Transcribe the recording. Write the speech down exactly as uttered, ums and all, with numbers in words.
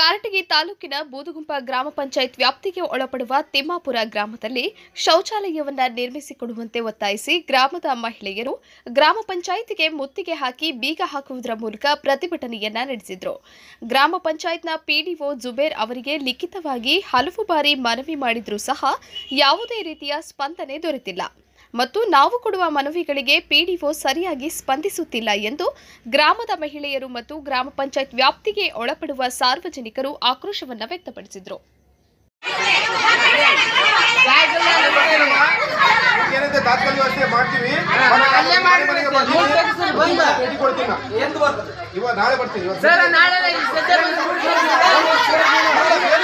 ಕಾರಟಗಿ ತಾಲೂಕಿನ ಬೂದುಗುಂಪ ಗ್ರಾಮ ಪಂಚಾಯತ್ ವ್ಯಾಪ್ತಿಗೆ ಒಳಪಡುವ ತಿಮ್ಮಾಪುರ ಗ್ರಾಮದಲ್ಲಿ ಶೌಚಾಲಯವನ್ನ ನಿರ್ಮಿಸಿಕೊಡುವಂತೆ ಒತ್ತಾಯಿಸಿ ಗ್ರಾಮದ ಮಹಿಳೆಯರು ಗ್ರಾಮ ಪಂಚಾಯತ್ಗೆ ಮುತ್ತಿಗೆ ಹಾಕಿ ಬೀಗ ಹಾಕುವುದರ ಮೂಲಕ ಪ್ರತಿಭಟನೆಯನ್ನ ನಡೆಸಿದರು. ಗ್ರಾಮ ಪಂಚಾಯತ್ನ ಪಿಡಿಒ ಜುಬೇರ್ ಅವರಿಗೆ ಲಿಖಿತವಾಗಿ ಹಲವು ಬಾರಿ ಮನವಿ ಮಾಡಿದರೂ ಸಹ ಯಾವುದೇ ರೀತಿಯ ಸ್ಪಂದನೆ ದೊರೆತಿಲ್ಲ ಮತ್ತು ನಾವು ಕೊಡುವ ಮನವಿಗಳಿಗೆ ಪಿಡಿಒ ಸರಿಯಾಗಿ ಸ್ಪಂದಿಸುತ್ತಿಲ್ಲ ಎಂದು ಗ್ರಾಮದ ಮಹಿಳೆಯರು ಮತ್ತು ಗ್ರಾಮ ಪಂಚಾಯತ್ ವ್ಯಾಪ್ತಿಗೆ ಒಳಪಡುವ ಸಾರ್ವಜನಿಕರು ಆಕ್ರೋಶವನ್ನು ವ್ಯಕ್ತಪಡಿಸಿದರು. ನಾಳೆ